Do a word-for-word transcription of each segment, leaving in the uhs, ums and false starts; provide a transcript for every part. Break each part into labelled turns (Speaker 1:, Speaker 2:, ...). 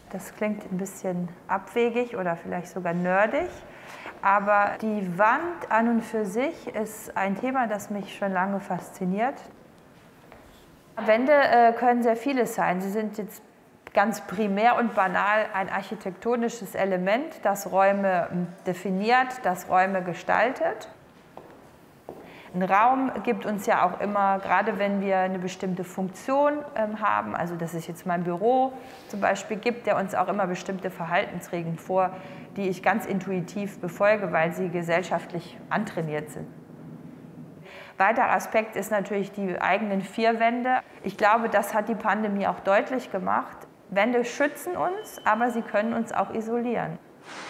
Speaker 1: Das klingt ein bisschen abwegig oder vielleicht sogar nerdig, aber die Wand an und für sich ist ein Thema, das mich schon lange fasziniert. Wände äh, können sehr vieles sein. Sie sind jetzt ganz primär und banal ein architektonisches Element, das Räume definiert, das Räume gestaltet. Ein Raum gibt uns ja auch immer, gerade wenn wir eine bestimmte Funktion ähm, haben, also dass es jetzt mein Büro zum Beispiel gibt, der uns auch immer bestimmte Verhaltensregeln vor, die ich ganz intuitiv befolge, weil sie gesellschaftlich antrainiert sind. Weiterer Aspekt ist natürlich die eigenen vier Wände. Ich glaube, das hat die Pandemie auch deutlich gemacht. Wände schützen uns, aber sie können uns auch isolieren.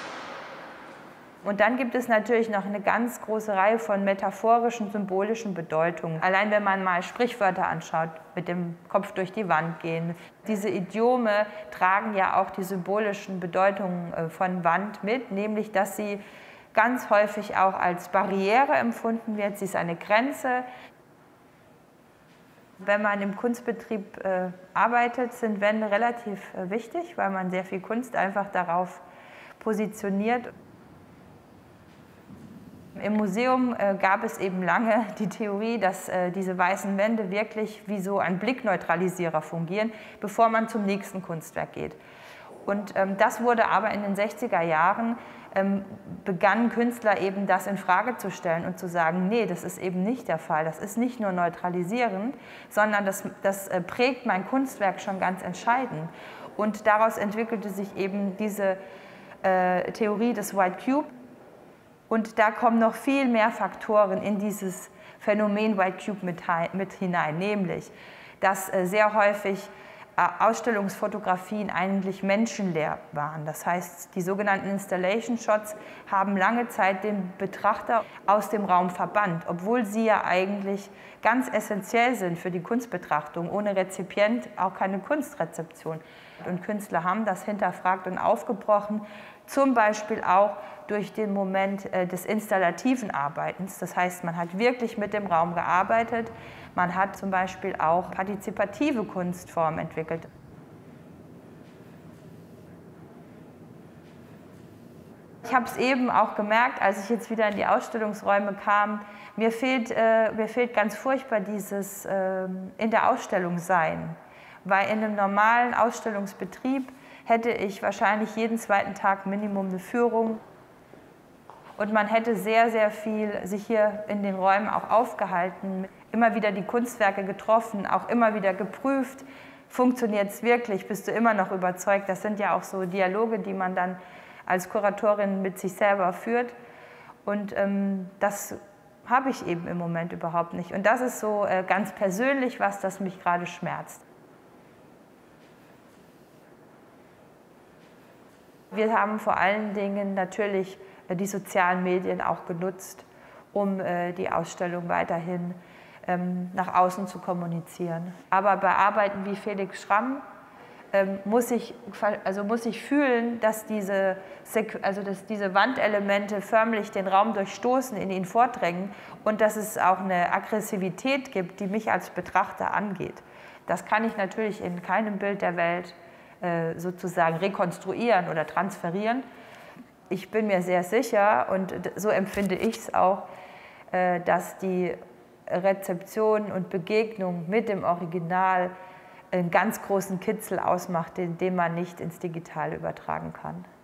Speaker 1: Und dann gibt es natürlich noch eine ganz große Reihe von metaphorischen, symbolischen Bedeutungen. Allein wenn man mal Sprichwörter anschaut, mit dem Kopf durch die Wand gehen. Diese Idiome tragen ja auch die symbolischen Bedeutungen von Wand mit, nämlich dass sie ganz häufig auch als Barriere empfunden wird. Sie ist eine Grenze. Wenn man im Kunstbetrieb äh, arbeitet, sind Wände relativ äh, wichtig, weil man sehr viel Kunst einfach darauf positioniert. Im Museum äh, gab es eben lange die Theorie, dass äh, diese weißen Wände wirklich wie so ein Blickneutralisierer fungieren, bevor man zum nächsten Kunstwerk geht. Und ähm, das wurde aber in den sechziger Jahren, ähm, begannen Künstler eben das in Frage zu stellen und zu sagen, nee, das ist eben nicht der Fall, das ist nicht nur neutralisierend, sondern das, das äh, prägt mein Kunstwerk schon ganz entscheidend. Und daraus entwickelte sich eben diese äh, Theorie des White Cube. Und da kommen noch viel mehr Faktoren in dieses Phänomen White Cube mit, mit hinein, nämlich, dass äh, sehr häufig Ausstellungsfotografien eigentlich menschenleer waren. Das heißt, die sogenannten Installation Shots haben lange Zeit den Betrachter aus dem Raum verbannt, obwohl sie ja eigentlich ganz essentiell sind für die Kunstbetrachtung. Ohne Rezipient auch keine Kunstrezeption. Und Künstler haben das hinterfragt und aufgebrochen, zum Beispiel auch durch den Moment des installativen Arbeitens. Das heißt, man hat wirklich mit dem Raum gearbeitet. Man hat zum Beispiel auch partizipative Kunstformen entwickelt. Ich habe es eben auch gemerkt, als ich jetzt wieder in die Ausstellungsräume kam, mir fehlt, äh, mir fehlt ganz furchtbar dieses äh, in der Ausstellung sein. Weil in einem normalen Ausstellungsbetrieb hätte ich wahrscheinlich jeden zweiten Tag Minimum eine Führung. Und man hätte sehr, sehr viel sich hier in den Räumen auch aufgehalten, immer wieder die Kunstwerke getroffen, auch immer wieder geprüft, funktioniert es wirklich, bist du immer noch überzeugt. Das sind ja auch so Dialoge, die man dann als Kuratorin mit sich selber führt. Und ähm, das habe ich eben im Moment überhaupt nicht. Und das ist so äh, ganz persönlich was, das mich gerade schmerzt. Wir haben vor allen Dingen natürlich die sozialen Medien auch genutzt, um äh, die Ausstellung weiterhin ähm, nach außen zu kommunizieren. Aber bei Arbeiten wie Felix Schramm ähm, muss, ich, also muss ich fühlen, dass diese, also dass diese Wandelemente förmlich den Raum durchstoßen, in ihn vordrängen und dass es auch eine Aggressivität gibt, die mich als Betrachter angeht. Das kann ich natürlich in keinem Bild der Welt äh, sozusagen rekonstruieren oder transferieren. Ich bin mir sehr sicher, und so empfinde ich es auch, dass die Rezeption und Begegnung mit dem Original einen ganz großen Kitzel ausmacht, den, den man nicht ins Digitale übertragen kann.